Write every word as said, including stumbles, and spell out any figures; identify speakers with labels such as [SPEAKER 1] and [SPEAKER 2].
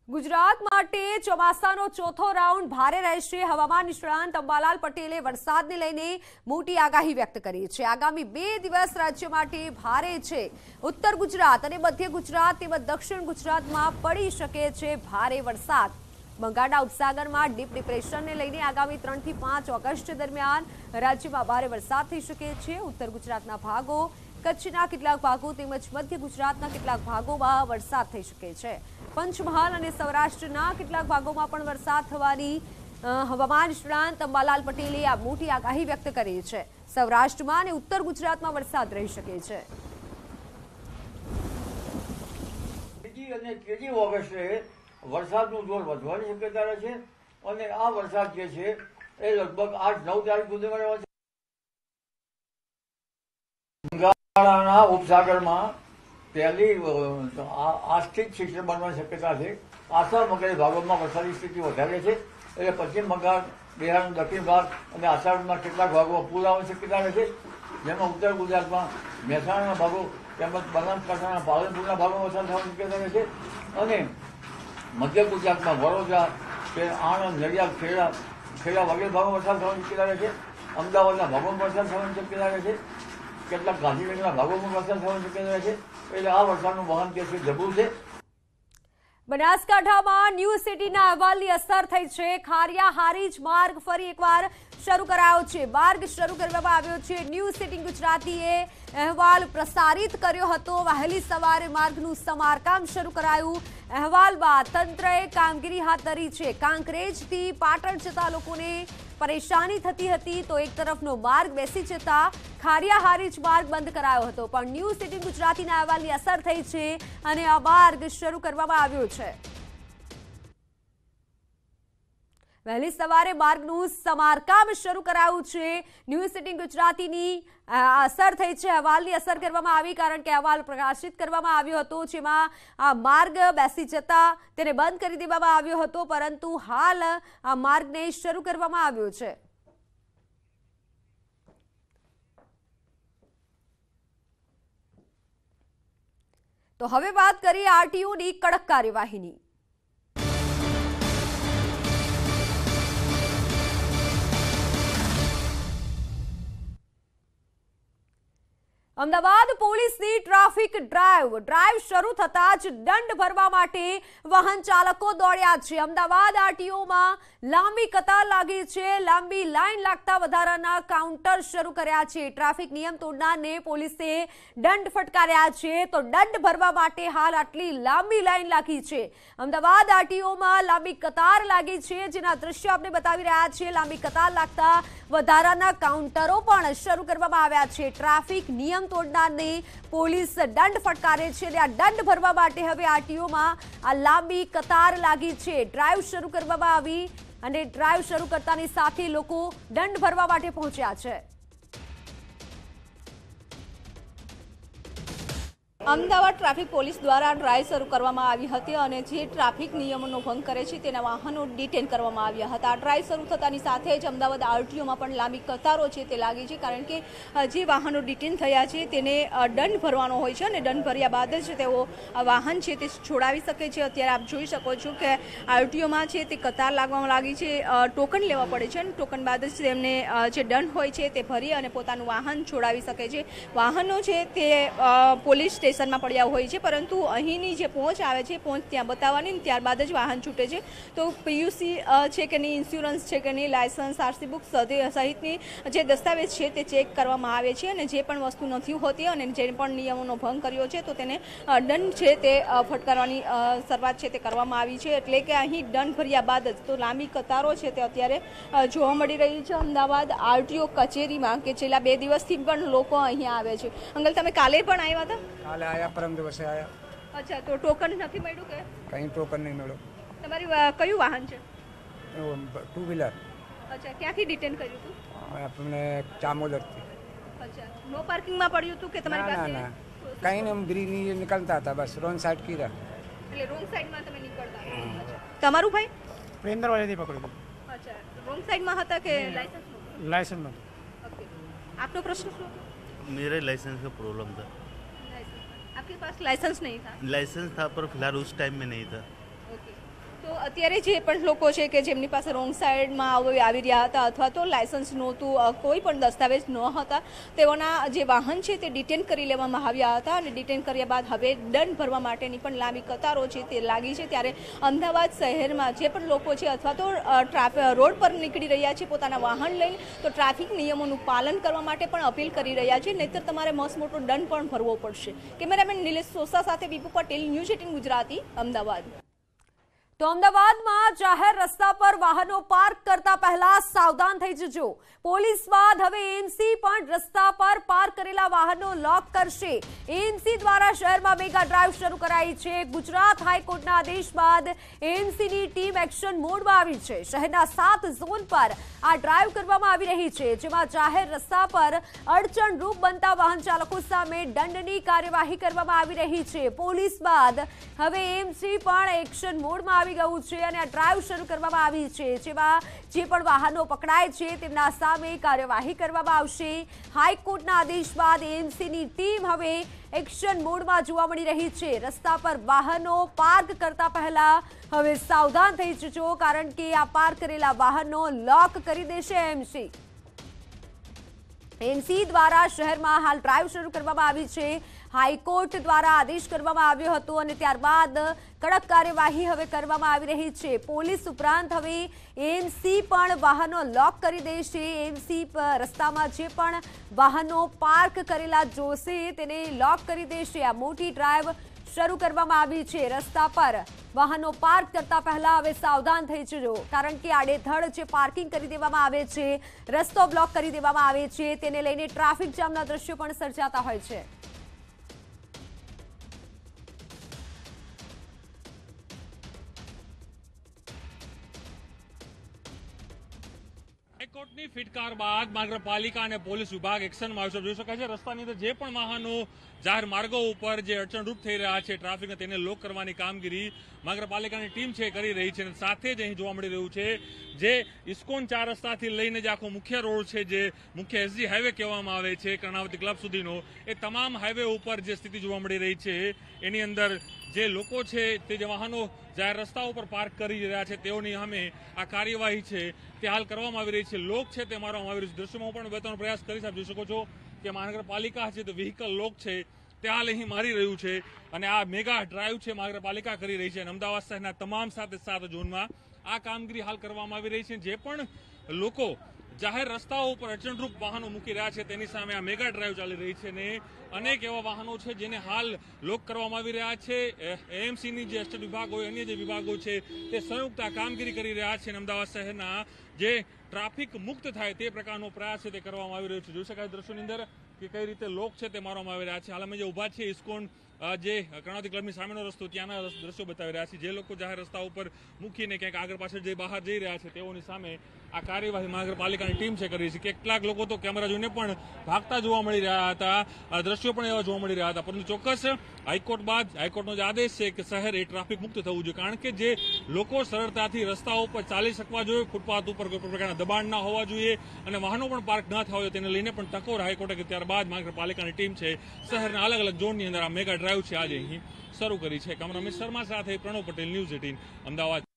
[SPEAKER 1] ગુજરાત માટે ચોમાસાનો ચોથો રાઉન્ડ ભારે રહેશે। હવામાન નિષ્ણાંત અંબાલાલ પટેલે વરસાદને લઈને મોટી આગાહી વ્યક્ત કરી છે। આગામી બે દિવસ રાજ્ય માટે ભારે છે। ઉત્તર ગુજરાત અને મધ્ય ગુજરાત તેમજ દક્ષિણ ગુજરાતમાં પડી શકે છે ભારે વરસાદ। બંગાળના ઉપસાગરમાં ડીપ ડિપ્રેશનને લઈને આગામી ત્રણ થી પાંચ ઓગસ્ટ દરમિયાન રાજ્યમાં ભારે વરસાદ થઈ શકે છે। ઉત્તર ગુજરાતના ભાગો, કચ્છના કેટલાક ભાગો તેમજ મધ્ય ગુજરાતના કેટલાક ભાગોમાં વરસાદ થઈ શકે છે। પંચમહાલ અને સૌરાષ્ટ્રના કેટલાક ભાગોમાં પણ વરસાદ થવાની હવામાન નિષ્ણાંત અંબાલાલ પટેલે આ મોટી આગાહી વ્યક્ત કરી છે। સૌરાષ્ટ્રમાં અને ઉત્તર ગુજરાતમાં વરસાદ રહી શકે છે।
[SPEAKER 2] બીજી અને ત્રીજી ઓગસ્ટે વરસાદનું જોર વધવાની શક્યતા રહે છે અને આ વરસાદ જે છે એ લગભગ આઠ નવ તારીખ સુધીમાં રહેવાનો છે। બંગાળના ઉપસાગરમાં પહેલી આસ્થિત સિસ્ટમ બનવાની શક્યતા છે। આસામ વગેરે ભાગોમાં વરસાદની સ્થિતિ વધારે છે એટલે પશ્ચિમ બંગાળ, બિહારનો દક્ષિણ ભાગ અને આસામના કેટલાક ભાગોમાં પૂર આવવાની શક્યતા રહે છે, જેમાં ઉત્તર ગુજરાતમાં મહેસાણાના ભાગો તેમજ બનાસકાંઠાના પાલનપુરના ભાગોમાં વરસાદ થવાની શક્યતા રહે છે અને મધ્ય ગુજરાતમાં વડોદરા કે આણંદ, નડિયાદ, ખેડા ખેડા વગેરે ભાગોમાં વરસાદ થવાની શક્યતા રહે છે। અમદાવાદના ભાગોમાં વરસાદ થવાની શક્યતા રહે છે, કેટલાક ગાંધીનગરના ભાગોમાં વરસાદ થવાની શક્યતા રહે છે એટલે આ વરસાદનું વહન જે છે જબરું છે।
[SPEAKER 1] બનાસકાંઠામાં ન્યૂ સિટીના અહેવાલની અસર થઈ છે। ખારિયા હારીજ માર્ગ ફરી એકવાર શરૂ કરાયો છે। માર્ગ શરૂ કરવામાં આવ્યો છે। ન્યૂ સિટી ગુજરાતીએ અહેવાલ પ્રસારિત કર્યો હતો। વહેલી સવારે માર્ગનું સમારકામ શરૂ કરાયું। અહેવાલ બાદ તંત્રએ કામગીરી હાથ ધરી છે। કાંકરેજથી પાટણ જતા લોકોને પરેશાની થતી હતી તો એક તરફનો માર્ગ બેસી જતા ખારિયા હારીજ માર્ગ બંધ કરાયો હતો, પણ ન્યૂ સિટી ગુજરાતીના અહેવાલની અસર થઈ છે અને આ માર્ગ શરૂ કરવામાં આવ્યો છે। વહેલી સવારે માર્ગનું સમારકામ શરૂ કરાયું છે। ન્યૂ સિટી ગુજરાતીની અસર થઈ છે, અહેવાલની અસર કરવામાં આવી કારણ કે અહેવાલ પ્રકાશિત કરવામાં આવ્યો હતો જેમાં આ માર્ગ બેસી જતા તેને બંધ કરી દેવામાં આવ્યો હતો, પરંતુ હાલ આ માર્ગને શરૂ કરવામાં આવ્યો છે। તો હવે વાત કરીએ આરટીઓની કડક કાર્યવાહીની। અમદાવાદ પોલીસની ટ્રાફિક ડ્રાઈવ ડ્રાઈવ શરૂ થતા જ દંડ ભરવા માટે વાહન ચાલકો દોડ્યા છે। અમદાવાદ આરટીઓમાં લાંબી કતાર લાગી છે। લાંબી લાઈન લાગતા વધારાના કાઉન્ટર શરૂ કર્યા છે। ટ્રાફિક નિયમ તોડનારને પોલીસે દંડ ફટકાર્યા છે તો દંડ ભરવા માટે હાલ આટલી લાંબી લાઈન લાગી છે। અમદાવાદ આરટીઓમાં લાંબી કતાર લાગી છે, જેના દ્રશ્યો આપણે બતાવી રહ્યા છીએ। લાંબી કતાર લાગતા વધારાના કાઉન્ટરો પણ શરૂ કરવામાં આવ્યા છે। ટ્રાફિક નિયમ તોડનારને પોલીસ દંડ ફટકારે છે અને આ દંડ ભરવા માટે હવે આરટીઓમાં આ લાંબી કતાર લાગી છે। ડ્રાઈવ શરૂ કરવામાં આવી અને ડ્રાઈવ શરૂ કરતાની સાથે લોકો દંડ ભરવા માટે પહોંચ્યા છે।
[SPEAKER 3] અમદાવાદ ટ્રાફિક પોલીસ દ્વારા ડ્રાઈવ શરૂ કરવામાં આવી હતી અને જે ટ્રાફિક નિયમોનો ભંગ કરે છે તેના વાહનો ડિટેન કરવામાં આવ્યા હતા। ડ્રાઈવ શરૂ થતાની સાથે જ અમદાવાદ આરટીઓમાં પણ લાંબી કતારો છે તે લાગી છે, કારણ કે જે વાહનો ડિટેન થયા છે તેને દંડ ભરવાનો હોય છે અને દંડ ભર્યા બાદ જ તેઓ વાહન છે તે છોડાવી શકે છે। અત્યારે આપ જોઈ શકો છો કે આરટીઓમાં છે તે કતાર લાગવામાં લાગી છે, ટોકન લેવા પડે છે અને ટોકન બાદ જ તેમને જે દંડ હોય છે તે ભરી અને પોતાનું વાહન છોડાવી શકે છે। વાહનો છે તે પોલીસ સ્ટેશન માં પડ્યા હોય છે, પરંતુ અહીંની જે પહોંચ આવે છે પહોંચ ત્યાં બતાવવાની ને ત્યારબાદ જ વાહન છૂટે છે। તો પીયુસી છે કે નહીં, ઇન્સ્યોરન્સ છે કે નહીં, લાયસન્સ, આરસી બુક સહિતની જે દસ્તાવેજ છે તે ચેક કરવામાં આવે છે અને જે પણ વસ્તુ નથી હોતી અને જે પણ નિયમોનો ભંગ કર્યો છે તો તેને દંડ છે તે ફટકારવાની શરૂઆત છે તે કરવામાં આવી છે। એટલે કે અહીં દંડ ભર્યા બાદ જ તો લાંબી કતારો છે તે અત્યારે જોવા મળી રહી છે અમદાવાદ આરટીઓ કચેરીમાં, કે છેલ્લા બે દિવસથી પણ લોકો અહીંયા આવે છે। અંકલ, તમે કાલે પણ આવ્યા હતા?
[SPEAKER 4] કાલે આયા, પરમ દિવસે આયા।
[SPEAKER 3] અચ્છા, તો ટોકન નથી મળ્યું કે
[SPEAKER 4] કઈ ટોકન નહીં મળ્યું?
[SPEAKER 3] તમારી કયું વાહન છે?
[SPEAKER 4] Two wheeler.
[SPEAKER 3] અચ્છા, ક્યાંથી ડિટેન કર્યું હતું?
[SPEAKER 4] આપણે ચામોદરથી।
[SPEAKER 3] અચ્છા, નો પાર્કિંગમાં પડ્યું હતું કે તમારી પાસે?
[SPEAKER 4] ના ના, કઈ નહીં, ગ્રીન નીકળતા હતા, બસ રોંગ સાઈડ કીધા
[SPEAKER 3] એટલે રોંગ સાઈડમાં તમે નીકળતા હતા। તમારું ભાઈ?
[SPEAKER 5] પ્રેમદર વાળેથી પકડ્યું।
[SPEAKER 3] અચ્છા, રોંગ સાઈડમાં હતા કે લાયસન્સ?
[SPEAKER 5] लाइसेंस में।
[SPEAKER 3] ओके, आपका प्रश्न શું?
[SPEAKER 6] मेरे लाइसेंस का प्रॉब्लम था।
[SPEAKER 3] आपके पास लाइसेंस नहीं था?
[SPEAKER 6] लाइसेंस था पर फिलहाल उस टाइम में नहीं था।
[SPEAKER 3] ओके, અત્યારે જે પણ લોકો છે કે જેમની પાસે રોંગ સાઈડમાં આવી આવી રહ્યા હતા અથવા તો લાયસન્સ નહોતું, અ, કોઈ પણ દસ્તાવેજ ન હતા, તેઓના જે વાહન છે તે ડિટેન કરી લેવામાં આવ્યા હતા અને ડિટેન કર્યા બાદ હવે દંડ ભરવા માટેની પણ લાંબી કતારો છે તે લાગી છે। ત્યારે અમદાવાદ શહેરમાં જે પણ લોકો છે અથવા તો ટ્રાફિક રોડ પર નીકળી રહ્યા છે પોતાના વાહન લઈને, તો ટ્રાફિક નિયમોનું પાલન કરવા માટે પણ અપીલ કરી રહ્યા છે, નહીંતર તમારે મસ્ત મોટો દંડ પણ ભરવો પડશે। કેમેરામેન નિલેશ સોસા સાથે બીપુ પટેલ, ન્યૂઝ એટીન ગુજરાતી, અમદાવાદ।
[SPEAKER 1] તો અમદાવાદમાં જાહેર રસ્તા પર વાહનો પાર્ક કરતા પહેલા સાવધાન થઈ જજો। પોલીસ બાદ હવે એએમસી પણ રસ્તા પર પાર્ક કરેલા વાહનો લોક કરશે। એએમસી દ્વારા શહેરમાં મેગા ડ્રાઈવ શરૂ કરાઈ છે। ગુજરાત હાઈકોર્ટના આદેશ બાદ એએમસીની ટીમ એક્શન મોડમાં આવી છે। શહેરના સાત ઝોન પર આ ડ્રાઈવ કરવામાં આવી રહી છે, જેમાં જાહેર રસ્તા પર અડચણરૂપ બનતા વાહન ચાલકો સામે દંડની કાર્યવાહી કરવામાં આવી રહી છે। પોલીસ બાદ હવે એએમસી પણ એક્શન મોડમાં આવી ગયું છે અને આ ડ્રાઈવ શરૂ કરવામાં આવી છે, જેમાં જે પણ વાહનો પકડાય છે તેમના સામે કાર્યવાહી કરવામાં આવશે। હાઈકોર્ટના આદેશ બાદ એએમસીની ટીમ હવે એક્શન મોડમાં જોવા મળી રહી છે। રસ્તા પર વાહનો પાર્ક કરતા પહેલા હવે સાવધાન થઈ જજો, કારણ કે આ પાર્ક કરેલા વાહનો લોક કરી દેશે એએમસી। એએમસી દ્વારા શહેરમાં હાલ ડ્રાઈવ શરૂ કરવામાં આવી છે। હાઈકોર્ટ દ્વારા આદેશ કરવામાં આવ્યો હતો અને ત્યારબાદ કડક કાર્યવાહી હવે કરવામાં આવી રહી છે। પોલીસ ઉપરાંત હવે એએમસી પણ વાહનો લોક કરી દેશે। એએમસી રસ્તામાં જે પણ વાહનો પાર્ક કરેલા જોશે તેને લોક કરી દેશે। આ મોટી ડ્રાઈવ શરૂ કરવામાં આવી છે। રસ્તા પર વાહનો પાર્ક કરતા પહેલા હવે સાવધાન થઈ જજો, કારણ કે આડેધડ જે પાર્કિંગ કરી દેવામાં આવે છે, રસ્તો બ્લોક કરી દેવામાં આવે છે, તેને લઈને ટ્રાફિક જામના દ્રશ્યો પણ સર્જાતા હોય છે।
[SPEAKER 7] હાઈકોર્ટની ફિટકાર બાદ મહાનગરપાલિકા અને પોલીસ વિભાગ એક્શનમાં આવ્યો છે। જોઈ શકાય છે રસ્તાની અંદર જે પણ વાહનો જાહેર માર્ગો ઉપર જે અડચણરૂપ થઈ રહ્યા છે ટ્રાફિકને, તેને લોક કરવાની કામગીરી મહાનગરપાલિકાની ટીમ છે કરી રહી છે। સાથે જ અહીં જોવા મળી રહ્યું છે જે ઇસ્કોન ચાર રસ્તાથી લઈને જે આખો મુખ્ય રોડ છે, જે મુખ્ય એસજી હાઈવે કહેવામાં આવે છે કર્ણાવતી ક્લબ સુધીનો, એ તમામ હાઈવે ઉપર જે સ્થિતિ જોવા મળી રહી છે, એની અંદર જે લોકો છે તે જે વાહનો જાહેર રસ્તા ઉપર પાર્ક કરી રહ્યા છે તેઓની સામે આ કાર્યવાહી છે તે હાલ કરવામાં આવી રહી છે। લોક છે તે મારવામાં આવી રહ્યું છે। દ્રશ્યોમાં પણ બતાવવાનો પ્રયાસ કરી આપ જોઈ શકો છો કે મહાનગરપાલિકા છે તો વ્હીકલ લોક છે તે હાલ અહીં મારી રહ્યું છે અને આ મેગા ડ્રાઈવ છે મહાનગરપાલિકા કરી રહી છે અને અમદાવાદ શહેરના તમામ સાત સાત ઝોનમાં આ કામગીરી હાલ કરવામાં આવી રહી છે। જે પણ લોકો જાહેર રસ્તાઓ ઉપર અડચણરૂપ વાહનો મૂકી રહ્યા છે તેની સામે આ મેગા ડ્રાઈવ ચાલી રહી છે ને અનેક એવા વાહનો છે જેને હાલ લોક કરવામાં આવી રહ્યા છે। એએમસીની જે એસ્ટેટ વિભાગ હોય, અન્ય જે વિભાગો છે તે સંયુક્ત આ કામગીરી કરી રહ્યા છે અને અમદાવાદ શહેરના જે ટ્રાફિક મુક્ત થાય તે પ્રકારનો પ્રયાસ છે તે કરવામાં આવી રહ્યો છે। જોઈ શકાય દ્રશ્યોની અંદર કે કઈ રીતે લોક છે તે મારવામાં આવી રહ્યા છે। હાલ અમે જે ઉભા છીએ ઇસ્કોન જે કર્ણાવતી ક્લબની સામેનો રસ્તો, ત્યાંના દ્રશ્યો બતાવી રહ્યા છે। જે લોકો જાહેર રસ્તા ઉપર મૂકીને ક્યાંક આગળ પાછળ જે બહાર જઈ રહ્યા છે તેઓની સામે આ કાર્યવાહી મહાનગરપાલિકાની ટીમ છે કરી છે। કેટલાક લોકો તો કેમેરા જોઈને પણ ભાગતા જોવા મળી રહ્યા હતા, દ્રશ્યો પણ એવા જોવા મળી રહ્યા હતા, પરંતુ ચોક્કસ હાઈકોર્ટ બાદ હાઈકોર્ટનો જે આદેશ છે કે શહેર એ ટ્રાફિક મુક્ત થવું જોઈએ, કારણ કે જે લોકો સરળતાથી રસ્તાઓ ઉપર ચાલી શકવા જોઈએ, ફૂટપાથ ઉપર કોઈ પ્રકારના દબાણ ના હોવા જોઈએ અને વાહનો પણ પાર્ક ન થવા જોઈએ, તેને લઈને પણ ટકોર હાઈકોર્ટે કે ત્યારબાદ મહાનગરપાલિકાની ટીમ છે શહેરના અલગ અલગ ઝોનની અંદર આ મેગા ડ્રાઈવ છે આજે અહીં શરૂ કરી છે। કેમેરામેન શર્મા સાથે પ્રણવ પટેલ, ન્યૂઝ એટીન, અમદાવાદ।